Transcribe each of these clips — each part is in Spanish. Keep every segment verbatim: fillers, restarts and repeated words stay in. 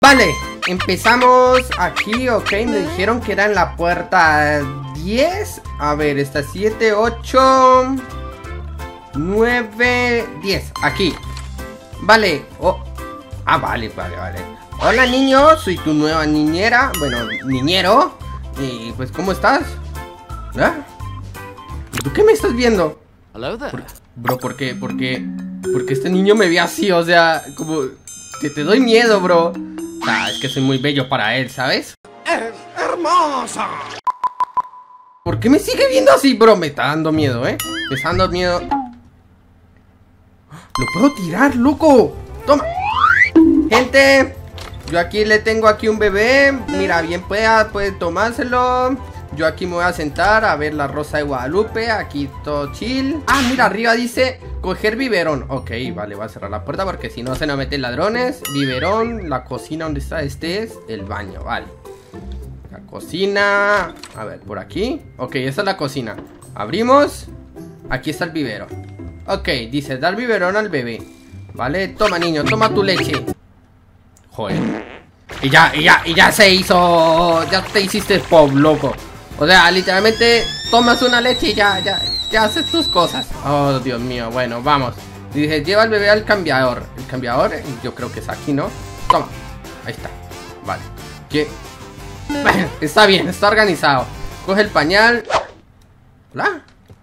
Vale, empezamos aquí, ok. Me dijeron que era en la puerta diez. A ver, está siete, ocho, nueve, diez. Aquí. Vale. Oh. Ah, vale, vale, vale. Hola, niño. Soy tu nueva niñera. Bueno, niñero. Y pues, ¿cómo estás? ¿Ah? ¿Tú qué me estás viendo? Hello there. Por, bro, ¿por qué? ¿Por qué? Porque este niño me ve así, o sea, como... Que te doy miedo, bro. Ah, es que soy muy bello para él, ¿sabes? ¡Es hermosa! ¿Por qué me sigue viendo así, bro? Me está dando miedo, ¿eh? Me está dando miedo. ¡Lo puedo tirar, loco! ¡Toma! Gente, yo aquí le tengo aquí un bebé. Mira, bien pueda, puede tomárselo. Yo aquí me voy a sentar a ver la Rosa de Guadalupe. Aquí todo chill. Ah, mira, arriba dice coger biberón. Ok, vale, voy a cerrar la puerta porque si no se nos meten ladrones. Biberón, la cocina donde está. Este es el baño, vale. La cocina. A ver, por aquí. Ok, esa es la cocina. Abrimos. Aquí está el biberón. Ok, dice dar biberón al bebé. Vale, toma niño, toma tu leche. Joder. Y ya, y ya, y ya se hizo. Ya te hiciste pop, loco. O sea, literalmente tomas una leche y ya, ya, ya haces tus cosas. Oh, Dios mío, bueno, vamos. Dice, lleva al bebé al cambiador. El cambiador, yo creo que es aquí, ¿no? Toma, ahí está. Vale. ¿Qué? Bueno, está bien, está organizado. Coge el pañal. ¿Hola?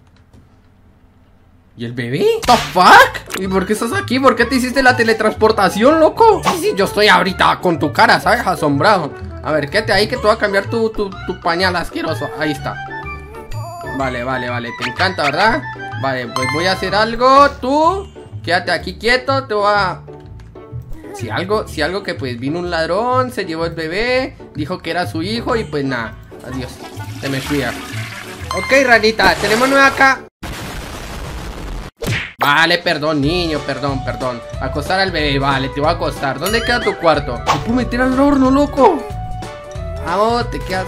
¿Y el bebé? ¿What the fuck? ¿Y por qué estás aquí? ¿Por qué te hiciste la teletransportación, loco? Sí, sí, yo estoy ahorita con tu cara, ¿sabes? Asombrado. A ver, quédate ahí que te voy a cambiar tu, tu, tu pañal asqueroso. Ahí está. Vale, vale, vale. Te encanta, ¿verdad? Vale, pues voy a hacer algo. Tú, quédate aquí quieto. Te voy a... Si algo, si algo que pues vino un ladrón, se llevó el bebé, dijo que era su hijo y pues nada. Adiós. Te me cuidas. Ok, ranita, tenemos nueva acá. Vale, perdón, niño, perdón, perdón. Acostar al bebé, vale, te voy a acostar. ¿Dónde queda tu cuarto? ¿Te puedo meter al horno, loco? Vamos, te quedas...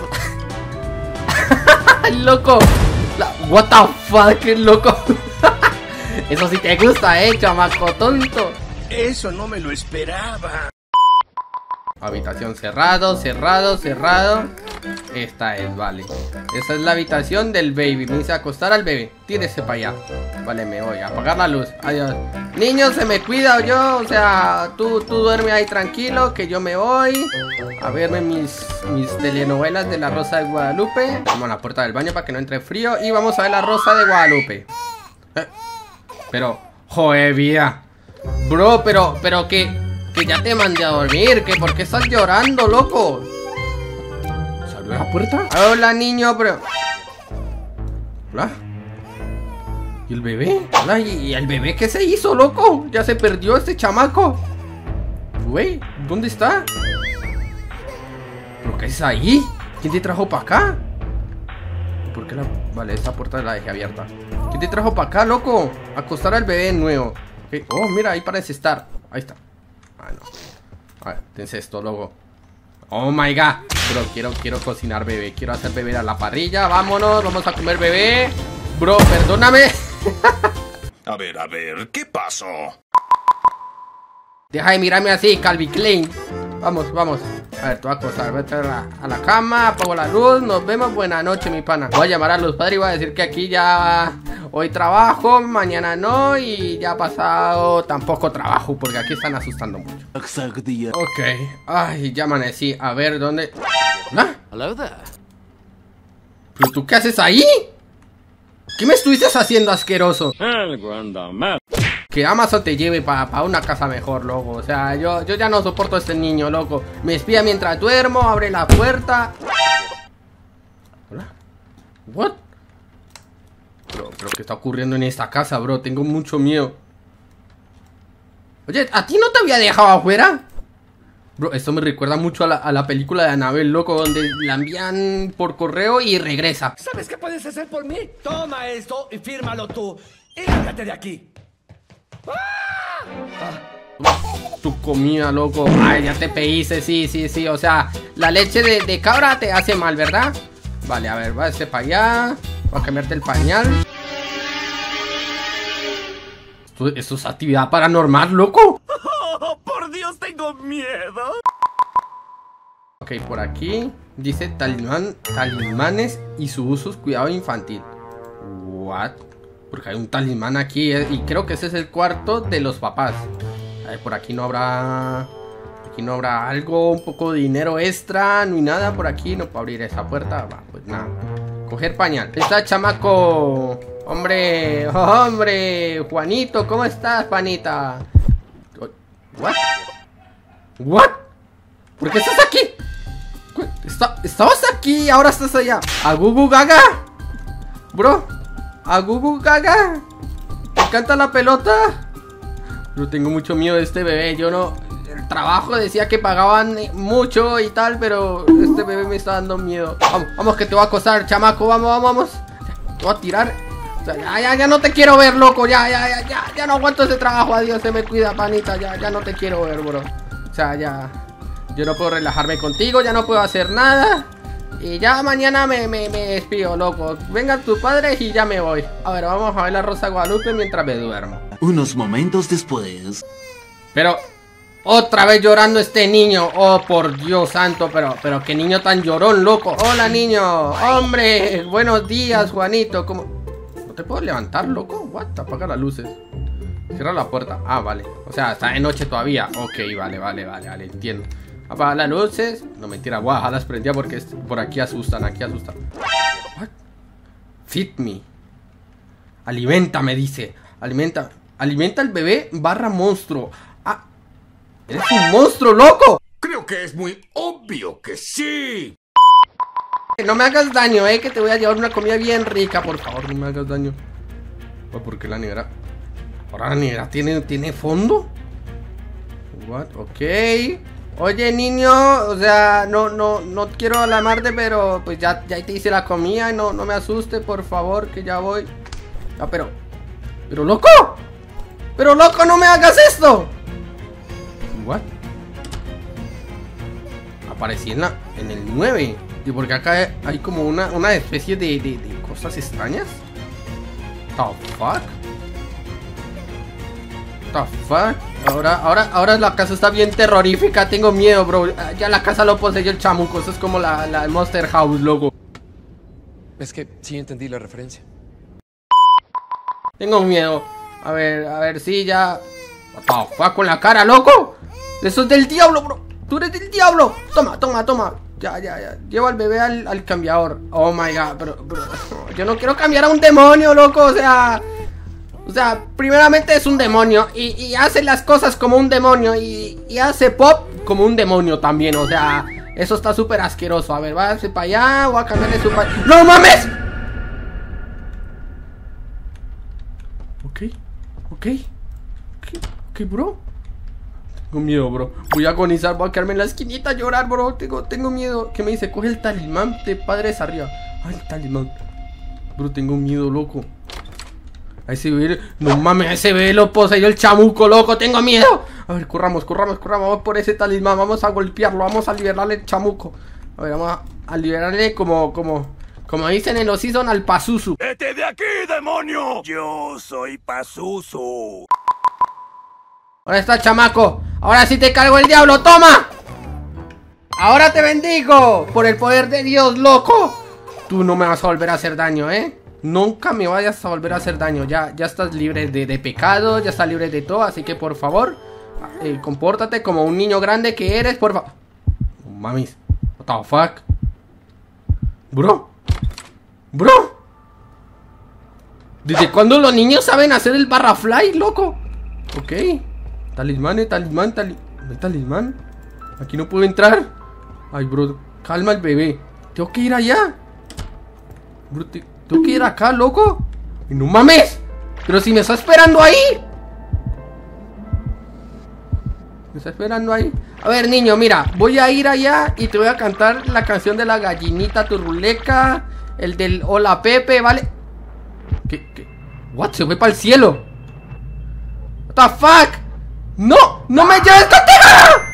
¡Loco! La... What the fuck, loco. Eso sí te gusta, eh, chamaco tonto. Eso no me lo esperaba. Habitación cerrado, cerrado, cerrado. Esta es, vale. Esa es la habitación del baby. Me dice acostar al bebé. Tírese para allá. Vale, me voy a apagar la luz. Adiós. Niño, se me cuida yo. O sea, tú, tú duerme ahí tranquilo, que yo me voy a verme mis, mis telenovelas de la Rosa de Guadalupe. Vamos a la puerta del baño para que no entre frío. Y vamos a ver la Rosa de Guadalupe. eh, Pero, joder, vida. Bro, pero, pero que Que ya te mandé a dormir. Que ¿por qué estás llorando, loco? ¿Salió a la puerta? Hola, niño, pero... Hola. ¿Y el bebé? Hola, ¿y el bebé qué se hizo, loco? Ya se perdió este chamaco. Güey, ¿dónde está? ¿Pero qué es ahí? ¿Quién te trajo para acá? ¿Por qué la...? Vale, esta puerta la dejé abierta. ¿Quién te trajo para acá, loco? Acostar al bebé nuevo. Okay. Oh, mira, ahí parece estar. Ahí está. Ah, no. A ver, tense esto, loco. Oh my god. Bro, quiero, quiero cocinar bebé. Quiero hacer bebé a la parrilla. Vámonos, vamos a comer bebé. Bro, perdóname. A ver, a ver, ¿qué pasó? Deja de mirarme así, Calvin Klein. Vamos, vamos. A ver, te voy a acostar. Vete a la, a la cama, apago la luz. Nos vemos, buena noche, mi pana. Voy a llamar a los padres y voy a decir que aquí ya... Hoy trabajo, mañana no. Y ya ha pasado tampoco trabajo, porque aquí están asustando mucho. Ok. Ay, ya amanecí. A ver, ¿dónde? ¿Ah? Hello there. ¿Pero tú qué haces ahí? ¿Qué me estuviste haciendo, asqueroso? El Guandamar. Que Amazon te lleve para pa una casa mejor, loco. O sea, yo, yo ya no soporto a este niño, loco. Me espía mientras duermo, abre la puerta. ¿Hola? ¿What? Bro, bro, ¿qué está ocurriendo en esta casa, bro? Tengo mucho miedo. Oye, ¿a ti no te había dejado afuera? Bro, esto me recuerda mucho a la, a la película de Annabelle, loco, donde la envían por correo y regresa. ¿Sabes qué puedes hacer por mí? Toma esto y fírmalo tú. Y lárgate de aquí. Tu comida, loco. Ay, ya te pediste, sí, sí, sí. O sea, la leche de, de cabra te hace mal, ¿verdad? Vale, a ver, va este para allá. Voy a cambiarte el pañal. Esto, esto es actividad paranormal, loco. Oh, por Dios, tengo miedo. Ok, por aquí dice talismán, talismanes y su uso, cuidado infantil. What? Porque hay un talismán aquí, eh, y creo que ese es el cuarto de los papás. A ver, por aquí no habrá... Aquí no habrá algo, un poco de dinero extra, no hay nada por aquí, no puedo abrir esa puerta. Va, pues nada. Coger pañal. Está chamaco. Hombre, hombre, Juanito, ¿cómo estás, panita? What? What? ¿Por qué estás aquí? Está, estabas aquí, ahora estás allá. Agugu Gaga. Bro, Agugu Gaga. ¿Te encanta la pelota? Yo tengo mucho miedo de este bebé. Yo no... El trabajo decía que pagaban mucho y tal, pero este bebé me está dando miedo. Vamos, vamos que te voy a acosar, chamaco. Vamos, vamos, vamos. Te voy a tirar. O sea, ya, ya, ya no te quiero ver, loco. Ya, ya, ya, ya, ya no aguanto ese trabajo. Adiós, se me cuida, panita. Ya, ya no te quiero ver, bro. O sea, ya... Yo no puedo relajarme contigo, ya no puedo hacer nada. Y ya mañana me, me, me despido, loco. Venga tu padre y ya me voy. A ver, vamos a ver la Rosa de Guadalupe mientras me duermo. Unos momentos después. Pero... Otra vez llorando este niño. Oh, por Dios santo. Pero, pero qué niño tan llorón, loco. Hola, niño. Hombre, buenos días, Juanito. ¿Cómo? ¿No te puedo levantar, loco? What? Apaga las luces. Cierra la puerta. Ah, vale. O sea, está de noche todavía. Ok, vale, vale, vale, vale. Entiendo. Apaga las luces. No, mentira. Guau, wow, las prendía porque por aquí asustan. Aquí asustan. What? Feed me. Alimenta, me dice. Alimenta. Alimenta al bebé barra monstruo. Ah. ¡Eres un monstruo, loco! Creo que es muy obvio que sí. No me hagas daño, eh, que te voy a llevar una comida bien rica. Por favor, no me hagas daño. Oh, ¿por qué la nevera? Ahora la nevera tiene, ¿tiene fondo? What? Ok. Oye, niño, o sea, no, no, no quiero alarmarte, pero pues ya, ya te hice la comida. No, no me asuste, por favor, que ya voy. Ah, pero... ¡Pero loco! ¡Pero loco, no me hagas esto! What? Aparecí en, la, en el nueve. Y porque acá hay como una, una especie de, de, de cosas extrañas. The fuck? The fuck? Ahora, ahora, ahora la casa está bien terrorífica. Tengo miedo, bro. Ya la casa lo poseyó el chamuco. Eso es como la, la Monster House, loco. Es que sí entendí la referencia. Tengo miedo. A ver, a ver, sí, ya. What the fuck con la cara, loco. Eso es del diablo, bro. Tú eres del diablo. Toma, toma, toma. Ya, ya, ya. Llevo al bebé al, al cambiador. Oh my god, pero, pero yo no quiero cambiar a un demonio, loco. O sea, o sea, primeramente es un demonio. Y, y hace las cosas como un demonio. Y, y hace pop como un demonio también. O sea, eso está súper asqueroso. A ver, váyase para allá. Voy a cambiarle su pa... ¡No mames! Ok, ok. Ok, ok, bro. Tengo miedo, bro. Voy a agonizar, voy a quedarme en la esquinita a llorar, bro. Tengo, tengo miedo. ¿Qué me dice? Coge el talismán de padres arriba. Ay, el talismán. Bro, tengo miedo, loco. Ahí se ve. No mames, ese ve lo poseyó el chamuco, loco. Tengo miedo. A ver, corramos, corramos, corramos. Vamos por ese talismán. Vamos a golpearlo. Vamos a liberarle el chamuco. A ver, vamos a, a liberarle como, como, como dicen en los season al Pazuzu. ¡Vete de aquí, demonio! Yo soy Pazuzu. Ahora está, chamaco. Ahora sí te cargo el diablo. ¡Toma! Ahora te bendigo. Por el poder de Dios, loco. Tú no me vas a volver a hacer daño, ¿eh? Nunca me vayas a volver a hacer daño. Ya, ya estás libre de, de pecado. Ya estás libre de todo. Así que por favor, eh, compórtate como un niño grande que eres. Por favor. Oh, mamis. What the fuck? Bro. Bro. ¿Desde cuándo los niños saben hacer el barra fly, loco? Ok. Talismán, eh, talismán, tali... ¿No hay talismán? Aquí no puedo entrar. Ay, bro, calma el bebé. Tengo que ir allá. Bro, te... tengo que ir acá, loco. ¡No mames! Pero si me está esperando ahí. Me está esperando ahí. A ver, niño, mira, voy a ir allá y te voy a cantar la canción de la gallinita turruleca. El del hola Pepe, ¿vale? ¿Qué? ¿Qué? What? Se fue para el cielo. What the fuck? ¡No! ¡No me lleves contigo!